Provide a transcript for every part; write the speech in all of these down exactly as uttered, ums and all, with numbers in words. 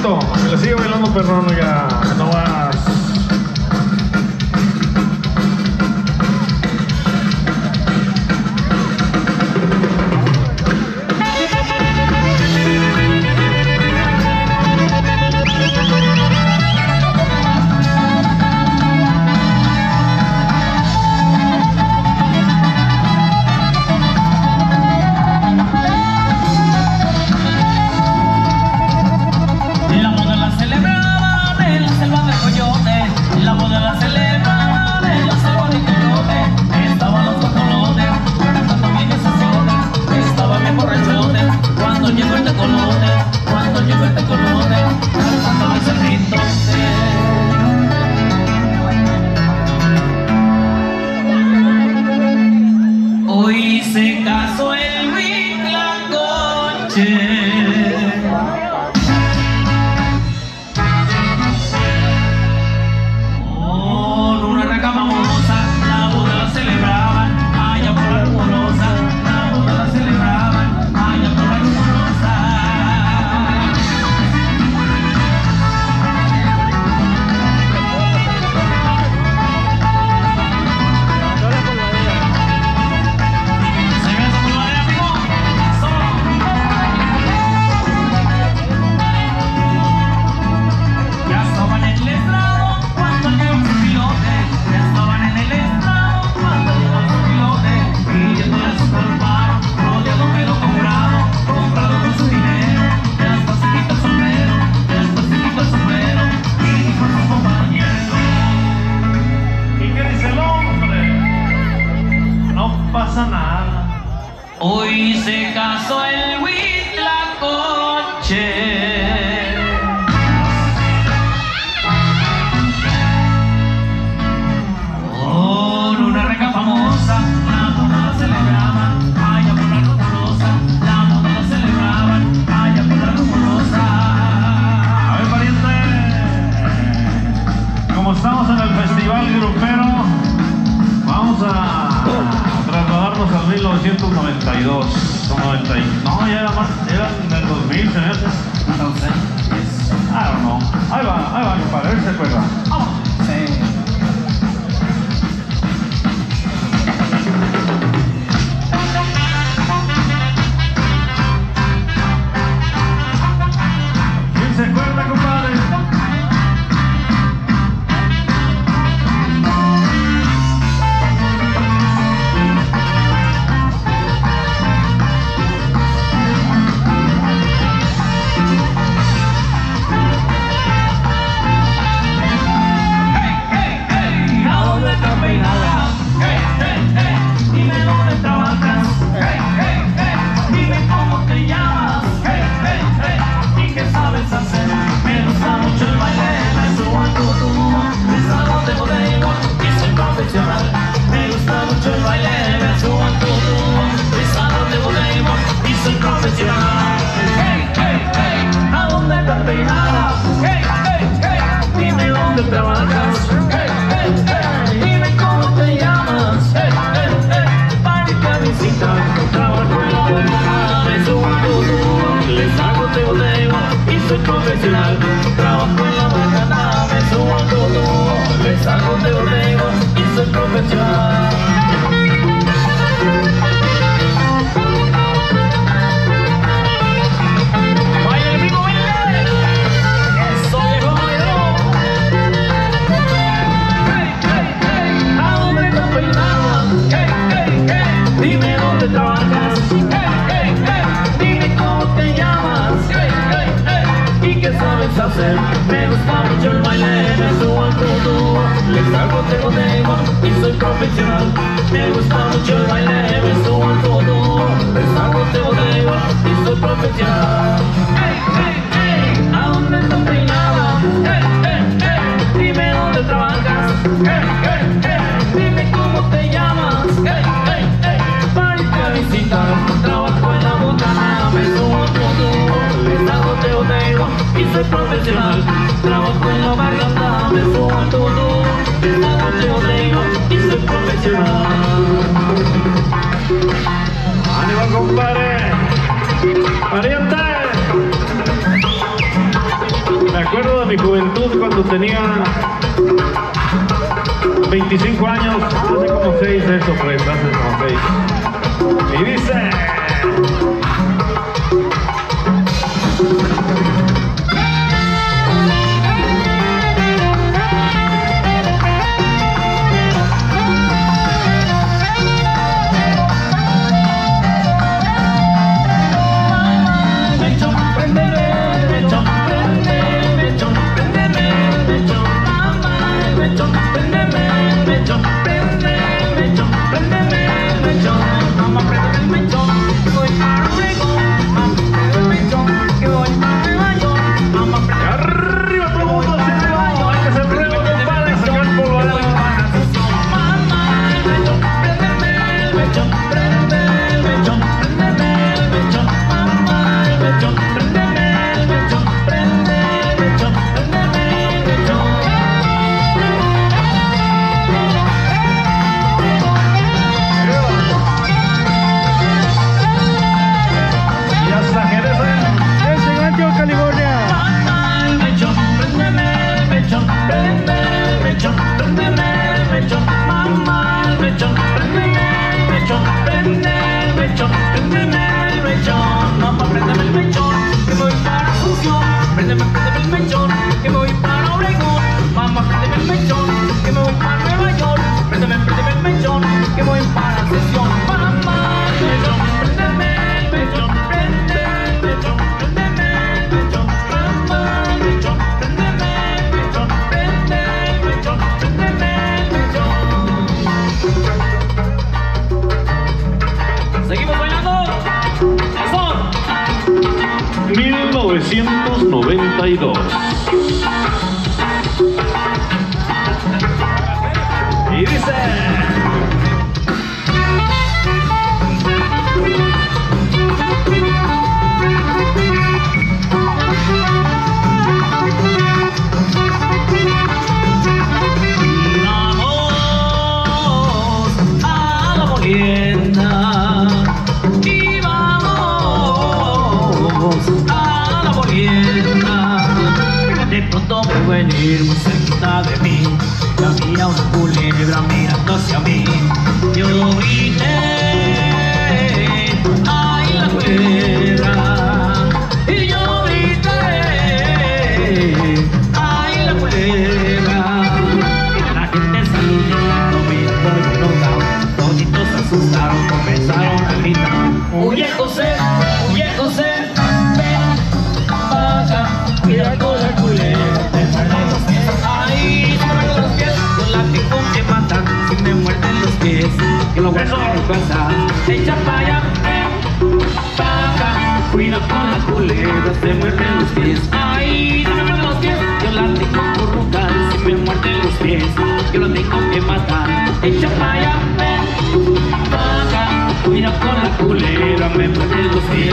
Luisito, que le sigue bailando perrón, ya, no más. Hoy se casó el Huitlacoche con una reca famosa, la boda la celebraban, allá por la rumorosa, la boda la celebraban, allá por la rumorosa. A ver, pariente, como estamos en el festival grupero, vamos a trasladarnos al mil novecientos noventa y dos, noventa, no, ya era más, era en el dos mil, se me hace. Entonces, I don't know. Ahí va, ahí va, compadre, a ver si se acuerda. vamos. Sí. ¿Quién se acuerda, compadre? Profesional, trabajo en la mañana, me subo al todo, le salgo de bodega y soy profesional. ¡Vaya el amigo, baile! ¡Eso viejo bailó! ¡Hey, hey, hey! ¿A dónde estás peinada? ¡Hey, hey, hey! Dime dónde trabajas. ¡Hey, hey, hey! Dime cómo te llamas. ¡Hey, hey, hey! ¿Y qué sabes hacer? Me gusta mucho el baile, me subo al todo, le salgo de bodega y soy profesional. Me gusta mucho el baile, me subo al todo, le salgo de bodega y soy profesional. Hey, hey, hey, ¿a dónde estás peinada? Hey, hey, hey, dime dónde trabajas. Hey, hey, hey, dime cómo te llamas. Hey, hey, hey, para irte a visitar, trabajo en la botana, me subo al todo, le salgo de bodega y soy profesional. Trabajo en la barriada, me subo a todo, le salgo de bodega y soy profesional. ¡Ánimo, compadre! ¡Pariente! mi juventud cuando tenía veinticinco años, hace como seis, eso pues, hace como seis. Y dice... mil novecientos noventa y dos. Y dice... Venir muy cerquita de mí, y había una culebra mirando hacia mí. Yo grité, ay la culebra, y yo grité, ay la culebra. La gente salió viendo el notado, toditos se asustaron, comenzaron a gritar. Huye José, huye José, ven, baja, cuida con la culebra. Que lo voy a pasar. Echa pa' allá, pa' acá. Cuida con las culebras, se muerden los pies. Ay, no me muerden los pies. Yo la tengo por rogar. Si me muerden los pies, yo lo tengo que matar. Echa pa' allá, pa' acá. Cuida con la culebra, me muerden los pies.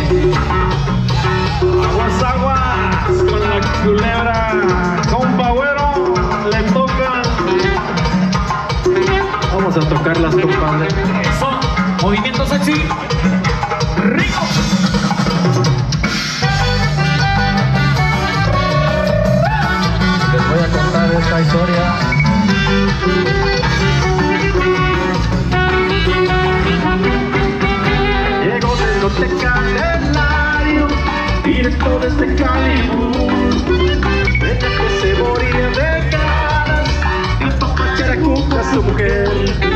Aguas, aguas con la culebra. Compa güero, le toca. Vamos a tocarlas, compadre. Eso, movimiento sexy, rico. Les voy a contar esta historia. Llego del Hotel Candelario, directo desde Calibur. Desde que se moría de ganas, el papá quiere cuca a su mujer.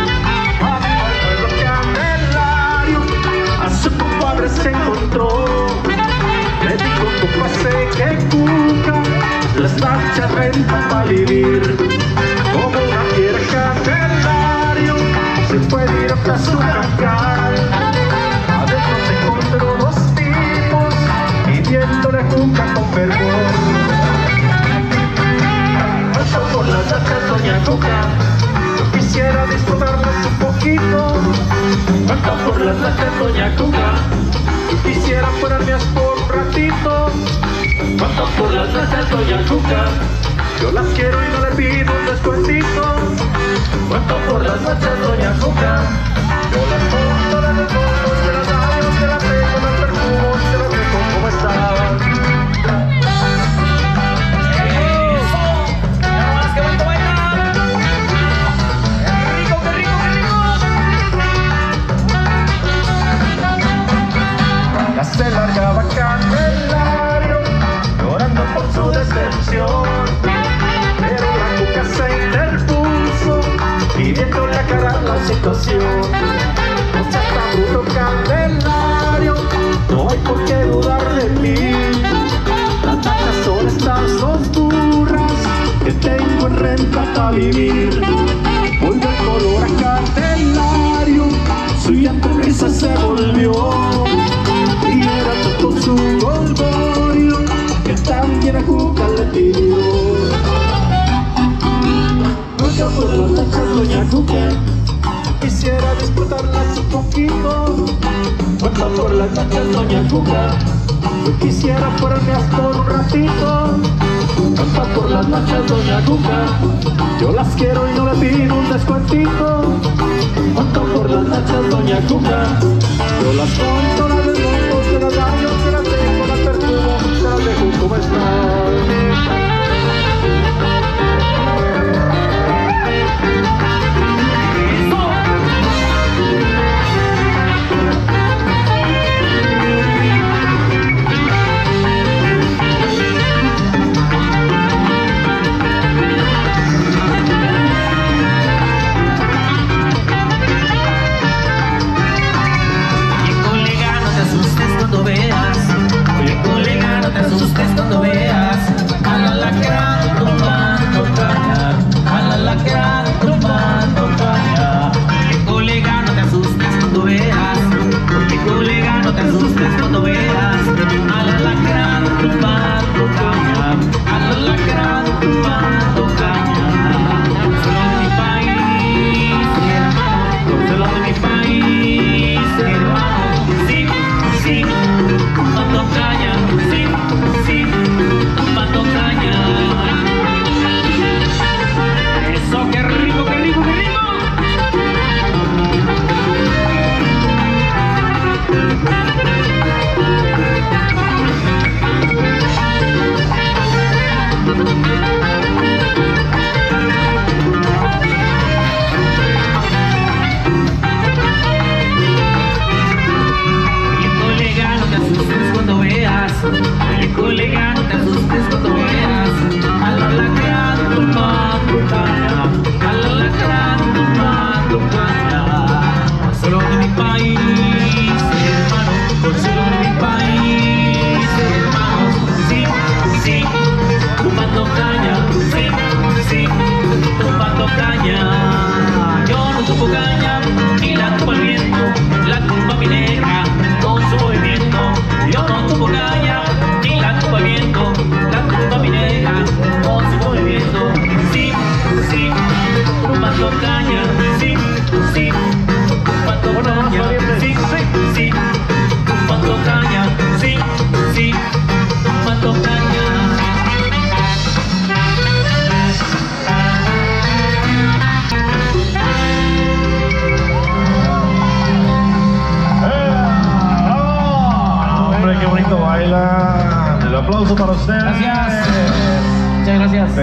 Su compadre se encontró, le dijo compa sé que cuca las tachas renta para vivir. Como una fiera Candelario se puede ir hasta su jacal. Adentro se encontró dos tipos pidiéndole cuca con fervor. Paso por las tachas doña Cuca, yo quisiera disfrutarlas un poquito. Cuenta por las noches doña Cuca, quisiera ponerme por un ratito. Cuenta por las noches doña Cuca, yo las quiero y no le pido un descuentito. Cuenta por las noches doña Cuca, yo las pongo, las desmonto, se las hago, se las dejo, las perfumo, se las dejo como estaban. situación. No seas tan bruto, Candelario, no hay por qué dudar de mí. Las nachas son estas dos burras que tengo en renta para vivir. Vuelve el color a Candelario, su llanto risa se volvió. Y era tanto su golgorio que también a Cuca le pidió. Nunca por las nachas, doña Cuca, quisiera disfrutarlas un poquito. Nunca por las nachas, doña Cuca, yo quisiera fuerarme por un ratito. Nunca por las nachas, doña Cuca, yo las quiero y no le pido un descuentito. Nunca por las nachas, doña Cuca, yo las cuento, las desmonto, se las daño, se las dejo, las perfumo, se las dejo como están. Qué bonito baila. El aplauso para usted. Gracias. Muchas gracias.